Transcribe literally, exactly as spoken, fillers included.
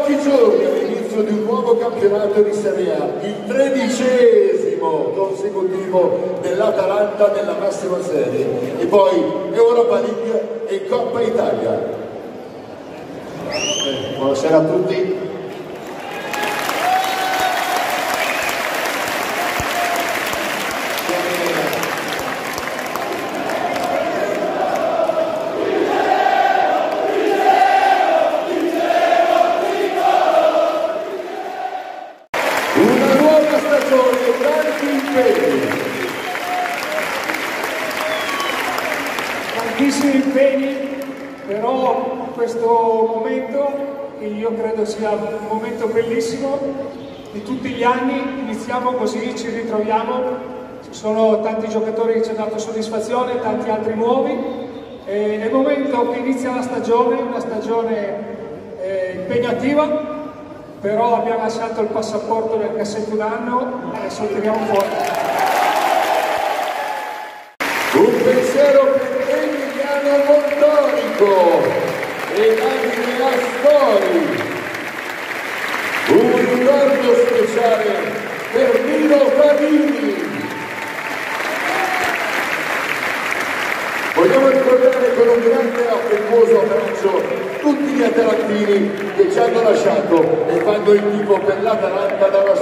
pochi giorni all'inizio di un nuovo campionato di Serie A, il tredicesimo consecutivo dell'Atalanta nella massima serie, e poi Europa League e Coppa Italia. Eh, buonasera a tutti. Tantissimi impegni, però questo momento, che io credo sia un momento bellissimo di tutti gli anni, iniziamo così, ci ritroviamo, ci sono tanti giocatori che ci hanno dato soddisfazione, tanti altri nuovi, e è il momento che inizia la stagione, una stagione eh, impegnativa, però abbiamo lasciato il passaporto nel cassetto un anno e adesso lo tiriamo fuori. Un pensiero per Emiliano Montonico e Davide Astori. Un ricordo speciale per Nino Favini. Vogliamo ricordare con un grande affettuoso abbraccio tutti gli atalantini che ci hanno lasciato e fanno il tifo per l'Atalanta dalla